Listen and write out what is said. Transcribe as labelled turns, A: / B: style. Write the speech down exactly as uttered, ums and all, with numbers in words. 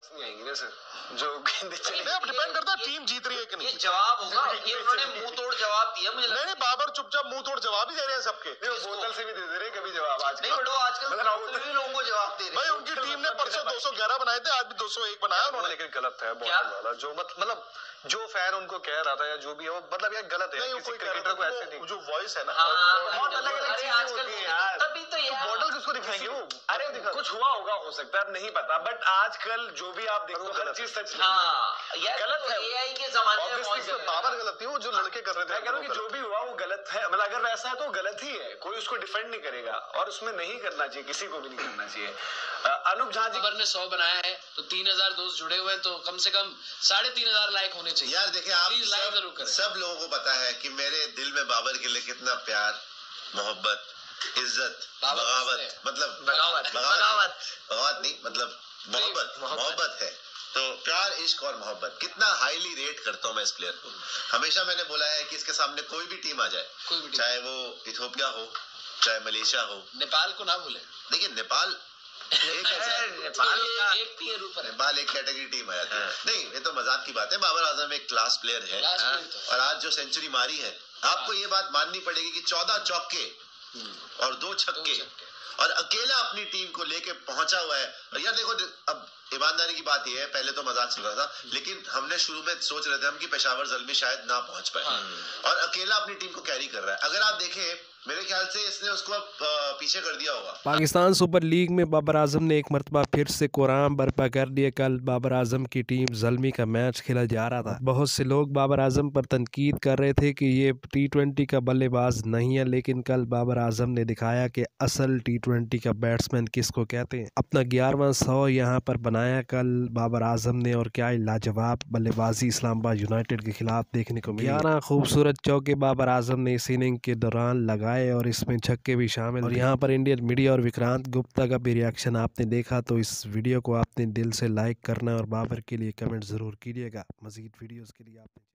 A: नहीं आएंगी ना सर, जो गेंदे चली
B: अब डिपेंड करता है टीम जीत रही है कि नहीं।
C: ये जवाब होगा, ये उन्होंने मुंह तोड़ जवाब दिया मुझे।
B: नहीं नहीं, बाबर चुपचाप मुंह तोड़ जवाब ही दे रहे हैं सबके।
A: नहीं, वो बोतल से भी दे दे रहे कभी जवाब। आज
C: नहीं बड़ो, आजकल बोतल भी लोगों को जवाब दे रहे
B: भाई। उनकी टीम ने परसों दो सौ ग्यारह बनाए थे, आज भी दो सौ एक बनाया उन्होंने।
A: लेकिन गलत है बोतल वाला, जो मतलब जो फैन उनको कह रहा था या जो भी है वो मतलब ये गलत है।
B: नहीं,
A: किसी क्रिकेटर को ऐसे नहीं,
B: जो वॉइस है ना,
A: बहुत अलग अलग चीजें होती हैं यार।
C: तभी तो यार
A: बॉटल किसको दिखाएंगे वो?
D: अरे कुछ हुआ होगा, हो सकता है, नहीं पता, बट आजकल जो भी आप देखो हर चीज सच नहीं।
C: हाँ यार,
D: गलत है।
C: एआई के जमाने में
B: ऑब्वियसली बाबर गलत थी, वो जो लड़के कर रहे थे।
D: मैं कह रहा हूँ कि जो भी हुआ वो गलत है, मतलब अगर वैसा है तो गलत ही है, कोई उसको डिफेंड नहीं करेगा और उसमें नहीं करना चाहिए, किसी को भी नहीं करना चाहिए। अनूप झा जी
E: ने सौ बनाया है तो तीन हजार दोस्त जुड़े हुए, तो कम से कम साढ़े तीन हजार लाइक होने चाहिए।
F: यार देखिए, आप
E: प्लीज लाइक जरूर करें।
F: सब लोगों को पता है कि मेरे दिल में बाबर के लिए कितना प्यार, मोहब्बत, इज्जत, बगावत, मतलब
C: बगावत बगावत
F: बगावत नहीं, मतलब मोहब्बत मोहब्बत है। तो प्यार, इश्क और मोहब्बत कितना हाईली रेट करता हूँ मैं इस प्लेयर को। हमेशा मैंने बोला है कि इसके सामने कोई भी टीम आ जाए,
E: कोई भी
F: चाहे वो इथोपिया हो, चाहे मलेशिया हो,
E: नेपाल को ना भूले।
F: देखिए नेपाल एक
C: नेपाल का
E: एक टीयर ऊपर है,
F: नेपाल एक कैटेगरी टीम आ जाती है। नहीं, ये तो मजाक की बात है। बाबर आजम एक क्लास प्लेयर है और आज जो सेंचुरी मारी है, आपको ये बात माननी पड़ेगी कि चौदह चौके और दो छक्के और अकेला अपनी टीम को लेके पहुंचा हुआ है। और यार देखो, अब ईमानदारी की बात यह है, पहले तो मजाक चल रहा था, लेकिन हमने शुरू में सोच रहे थे हम कि पेशावर ज़ल्मी शायद ना पहुंच पाए, और अकेला अपनी टीम को कैरी कर रहा है। अगर आप देखें, मेरे ख्याल से इसने उसको पीछे कर दिया होगा।
G: पाकिस्तान सुपर लीग में बाबर आजम ने एक मरतबा फिर से कोराम बर्पा कर दिया। कल बाबर आजम की टीम ज़ल्मी का मैच खेला जा रहा था। बहुत से लोग बाबर आजम पर तनकीद कर रहे थे कि ये टी ट्वेंटी का बल्लेबाज नहीं है, लेकिन कल बाबर आजम ने दिखाया कि असल टी ट्वेंटी का बैट्समैन किसको कहते हैं। अपना ग्यारहवां सौ यहाँ पर बनाया कल बाबर आजम ने, और क्या लाजवाब बल्लेबाजी इस्लामाबाद यूनाइटेड के खिलाफ देखने को मिली। ग्यारह खूबसूरत चौके बाबर आजम ने इस इनिंग के दौरान लगाए और इसमें छक्के भी शामिल। और यहाँ पर इंडियन मीडिया और विक्रांत गुप्ता का भी रिएक्शन आपने देखा, तो इस वीडियो को आपने दिल से लाइक करना और बाबर के लिए कमेंट ज़रूर कीजिएगा। मज़ीद वीडियोज़ के लिए आपने